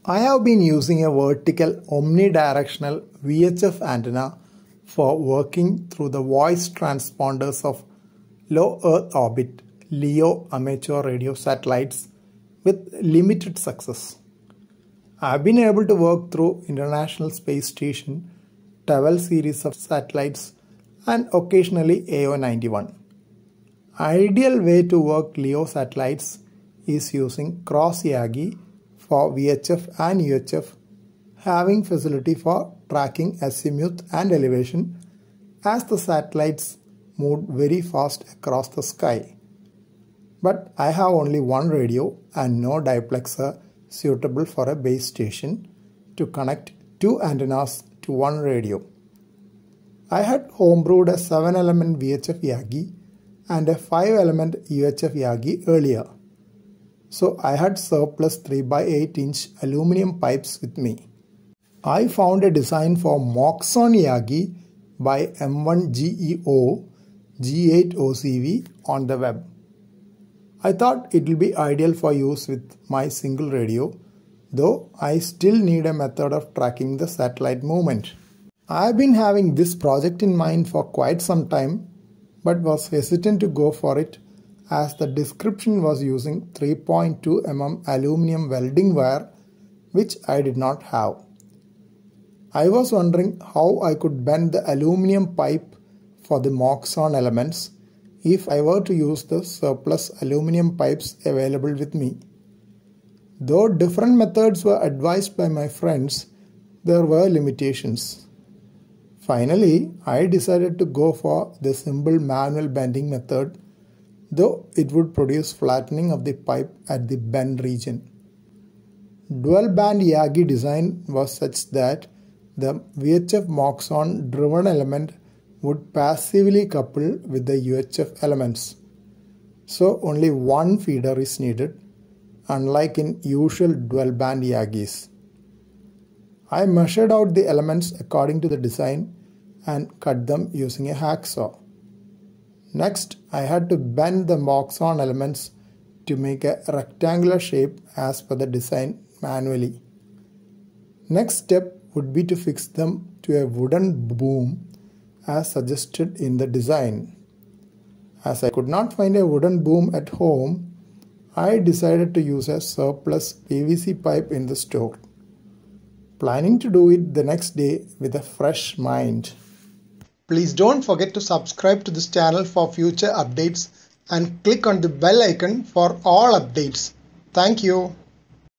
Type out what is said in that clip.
I have been using a vertical omnidirectional VHF antenna for working through the voice transponders of low Earth orbit LEO amateur radio satellites with limited success. I have been able to work through International Space Station, TAVL series of satellites and occasionally AO91. Ideal way to work LEO satellites is using cross Yagi for VHF and UHF, having facility for tracking azimuth and elevation as the satellites moved very fast across the sky. But I have only one radio and no diplexer suitable for a base station to connect two antennas to one radio. I had homebrewed a 7-element VHF Yagi and a 5-element UHF Yagi earlier. So I had surplus 3x8 inch aluminium pipes with me. I found a design for Moxon Yagi by M1GEO G8OCV on the web. I thought it will be ideal for use with my single radio, though I still need a method of tracking the satellite movement. I have been having this project in mind for quite some time, but was hesitant to go for it as the description was using 3.2 mm aluminium welding wire, which I did not have. I was wondering how I could bend the aluminium pipe for the Moxon elements if I were to use the surplus aluminium pipes available with me. Though different methods were advised by my friends, there were limitations. Finally, I decided to go for the simple manual bending method, though it would produce flattening of the pipe at the bend region. Dual band Yagi design was such that the VHF Moxon driven element would passively couple with the UHF elements. So only one feeder is needed, unlike in usual dual band Yagis. I measured out the elements according to the design and cut them using a hacksaw. Next, I had to bend the Moxon elements to make a rectangular shape as per the design manually. Next step would be to fix them to a wooden boom as suggested in the design. As I could not find a wooden boom at home, I decided to use a surplus PVC pipe in the store, planning to do it the next day with a fresh mind. Please don't forget to subscribe to this channel for future updates and click on the bell icon for all updates. Thank you.